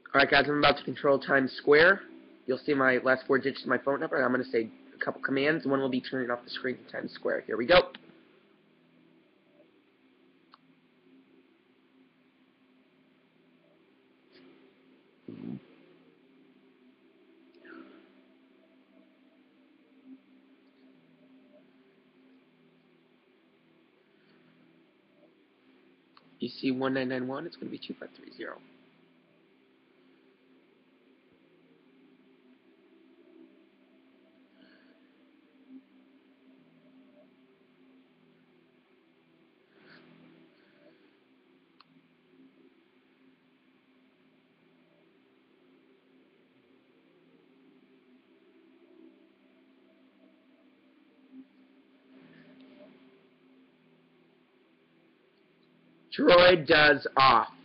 Alright guys, I'm about to control Times Square. You'll see my last 4 digits of my phone number, and I'm going to say a couple commands. One will be turning off the screen in Times Square. Here we go. You see 1991, it's going to be 2530. Droid does off.